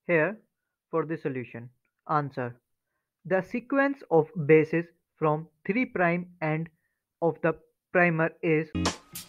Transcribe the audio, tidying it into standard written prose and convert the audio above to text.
Here for the solution. Answer. The sequence of bases from 3' end of the primer is